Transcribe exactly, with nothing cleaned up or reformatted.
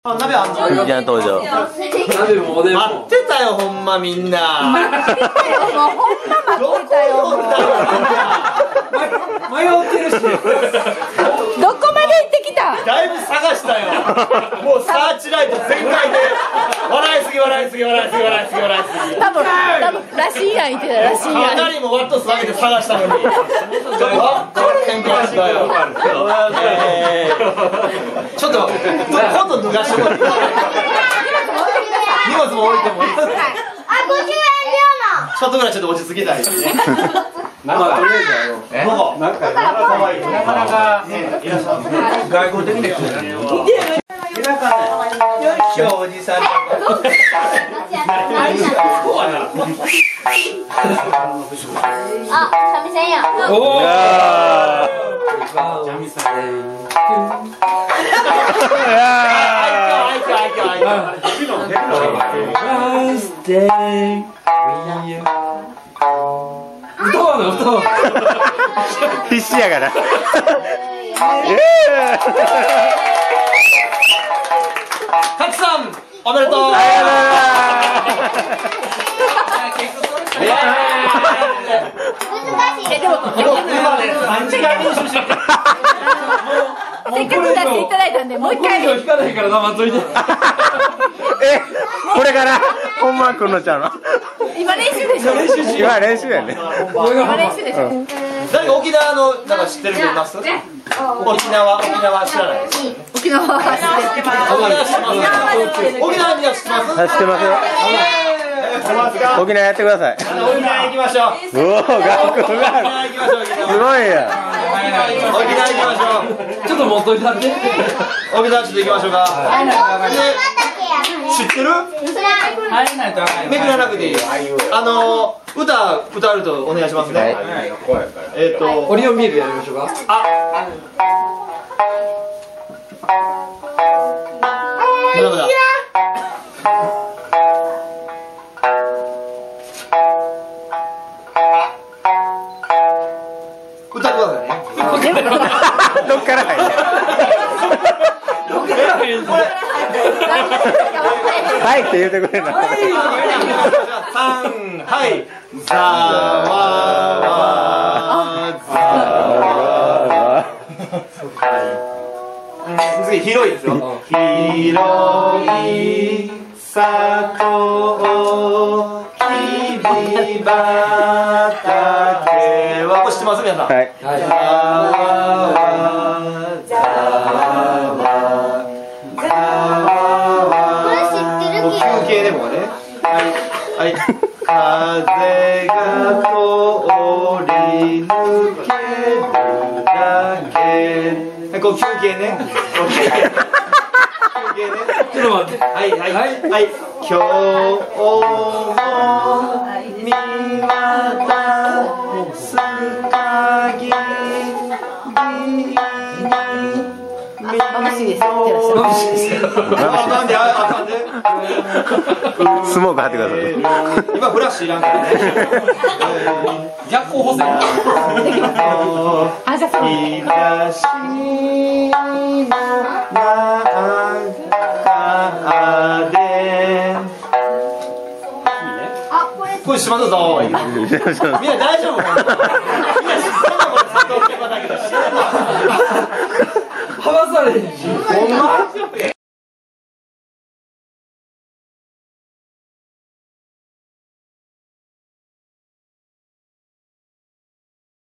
鍋あんの？ ゆきちゃん登場。 鍋もおでんも待ってたよ、ほんまみんな。 待ってたよ、もうほんま待ってたよ。 迷ってるし。 どこまで行ってきた？ だいぶ探したよ。もうサーチライト全開で。笑いすぎ笑いすぎ笑いすぎ笑いすぎ笑いすぎ。 多分多分らしいやん言ってたらしいやん。 かなりもワットス上げて探したのに。わかってんかったよ。ちょっと今度脱がしてもらって。荷物も置いてもいいですか？ あ、ごじゅうえん両の。 ちょっとぐらいちょっと落ち着きたい。 なんかとりあえずあのなんかなかなかいらっしゃいますね。外国的ですよね。 よいしょおじさん。 あ、三味線や。 おお。 必死やから。 たくさんおめでとう。 難しい。 でも今ね三時間練習してる。 せっかく出していただいたんでもう一回。 引かないから黙っといて。 え、これから本番来んのちゃうの？ 今練習でしょ。 今練習やね。 今練習でしょ。 誰か沖縄のなんか知ってる人います？沖縄沖縄知らない。 沖縄は知ってる。 沖縄みんな知ってます？ 知ってますよ。沖縄やってください。 沖縄行きましょう。 おお、学校がある。 行きましょう。 すごいや。 沖縄行きましょう。 ちょっと持っといたって。 沖縄ちょっと行きましょうか。知ってる？めくらなくていい。あの歌歌うとお願いしますね。えっとオリオンビールやりましょうか。 あ。まだまだ。歌ってくださいね。 どっから入る？はいって言うてくれな。 さんはいざわわざわ。次広いですよ。広い里きび畑はこれ知ってます皆さん。 はい。 これ知ってる休憩でもね。はい。風が通り抜けるだけ。こう休憩ね。休憩ね。 ちょっと待って。 はいはいはい。今日も見渡す限り。 あ、まぶしいです。手をしてます。 あ、なんで、あ、なんで。 スモーク貼ってください。 今フラッシュいらんからね。 逆光補正。 あ、じゃあそう。 日差しの中で。これ島田さん。みんな大丈夫かな。